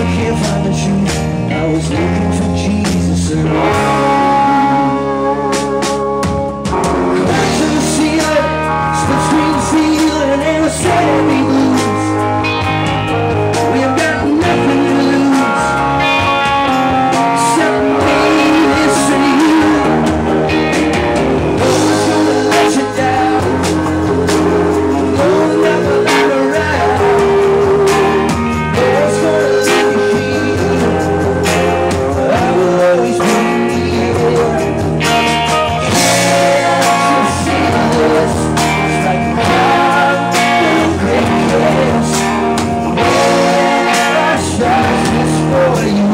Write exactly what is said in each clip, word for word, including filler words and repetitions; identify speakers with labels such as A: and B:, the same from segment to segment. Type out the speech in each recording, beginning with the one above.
A: I can't find the truth. I was looking for Jesus and crash to the ceiling, still scream feeling, and I said me blues. We've got nothing to lose except me, this and you. No one's gonna let you down. No one never let her around. No one's gonna leave you here. I will always be here. Can't you feel this? It's like a cloud in a great kiss. Where I shine this for you.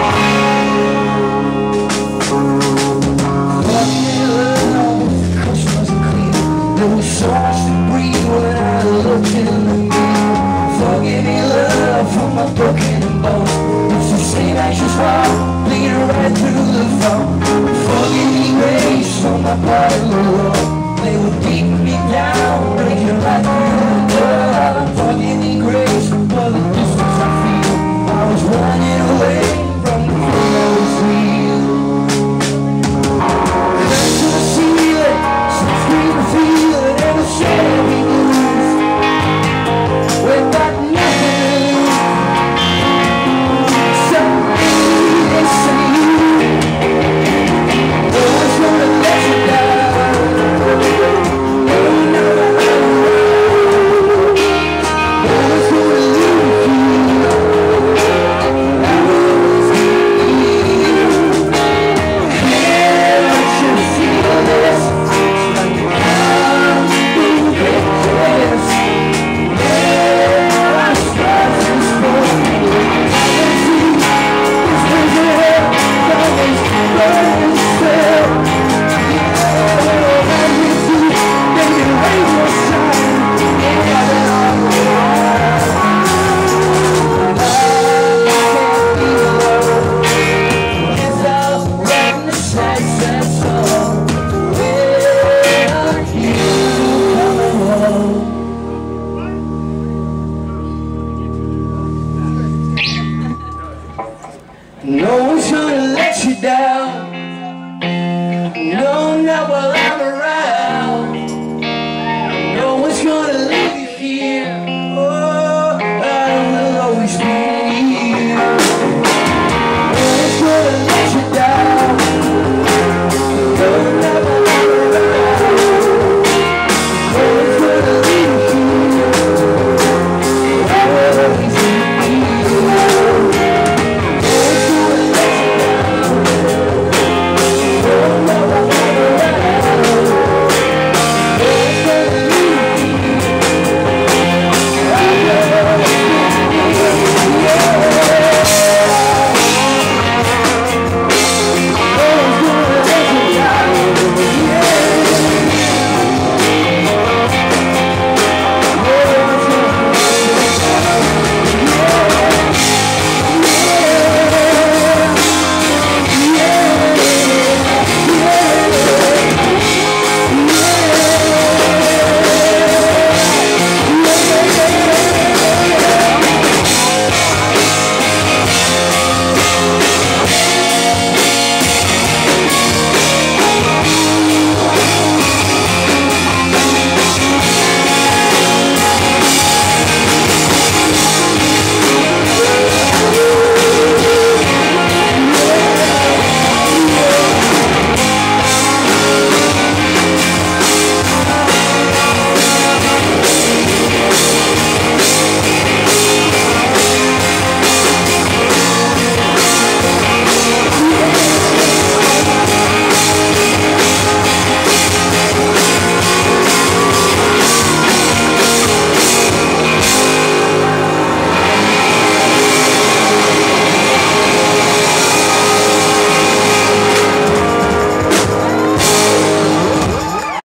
A: Fucking love, the coast wasn't clear. There was so much debris when I looked in the mirror. Forgive me, love, for my broken bones. It's the same anxious heart bleeding right through the phone. Forgive me, grace, for my body Lord. They were beating me down, breaking right through the door. Forgive me, grace, for the distance I feel. I was running away from the thing that was real. Crash to the ceiling, some scream and feel it, and a Chevy blues. We've got nothing to lose except me, this and you. No one's gonna let you down. No one never let you down. No one's gonna leave you. I will always be here. Can't you feel this? It's like a cloud in a great kiss. Where I start this morning, I can see this vision always burning still. Yeah, I'm with you, baby, raise your shine. Yeah, that I'm alive. I can't be alone. It's out writing the sad, sad song. Where are you coming home? No one's gonna let you down.